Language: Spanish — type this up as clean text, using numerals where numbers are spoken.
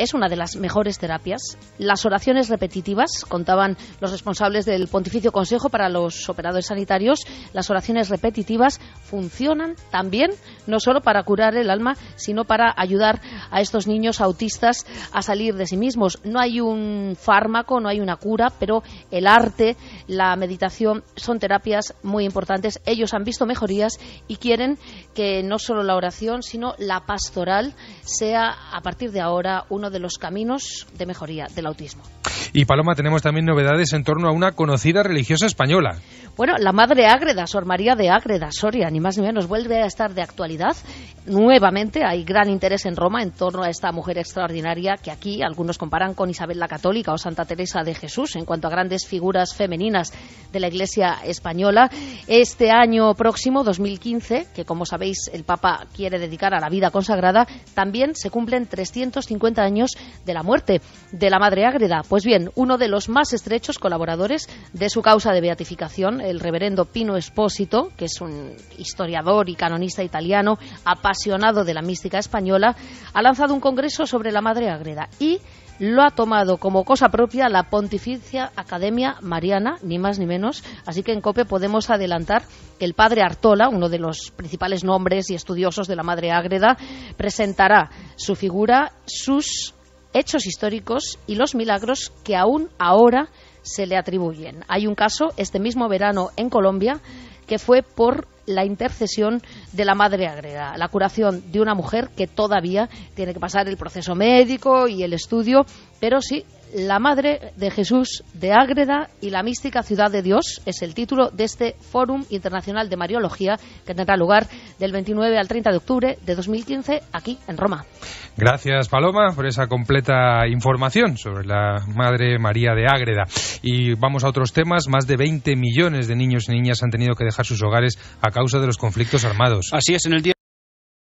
es una de las mejores terapias. Las oraciones repetitivas, contaban los responsables del Pontificio Consejo para los Operadores Sanitarios, las oraciones repetitivas funcionan también, no solo para curar el alma, sino para ayudar a estos niños autistas a salir de sí mismos. No hay un fármaco, no hay una cura, pero el arte, la meditación son terapias muy importantes. Ellos han visto mejorías y quieren que no solo la oración, sino la pastoral sea a partir de ahora uno de los caminos de mejoría del autismo. Y Paloma, tenemos también novedades en torno a una conocida religiosa española. Bueno, la Madre Ágreda, Sor María de Ágreda, Soria, ni más ni menos, vuelve a estar de actualidad. Nuevamente hay gran interés en Roma en torno a esta mujer extraordinaria que aquí algunos comparan con Isabel la Católica o Santa Teresa de Jesús en cuanto a grandes figuras femeninas de la Iglesia española. Este año próximo, 2015, que como sabéis el Papa quiere dedicar a la vida consagrada, también se cumplen 350 años de la muerte de la Madre Ágreda. Pues bien, uno de los más estrechos colaboradores de su causa de beatificación, el reverendo Pino Espósito, que es un historiador y canonista italiano apasionado de la mística española, ha lanzado un congreso sobre la Madre Ágreda y lo ha tomado como cosa propia la Pontificia Academia Mariana, ni más ni menos. Así que en COPE podemos adelantar que el padre Artola, uno de los principales nombres y estudiosos de la Madre Ágreda, presentará su figura, sus hechos históricos y los milagros que aún ahora se le atribuyen. Hay un caso este mismo verano en Colombia que fue por la intercesión de la Madre Ágreda, la curación de una mujer que todavía tiene que pasar el proceso médico y el estudio, pero sí, la Madre de Jesús de Ágreda y la mística Ciudad de Dios es el título de este Fórum Internacional de Mariología que tendrá lugar del 29 al 30 de octubre de 2015 aquí en Roma. Gracias, Paloma, por esa completa información sobre la Madre María de Ágreda. Y vamos a otros temas. Más de 20 millones de niños y niñas han tenido que dejar sus hogares a causa de los conflictos armados. Así es, en el día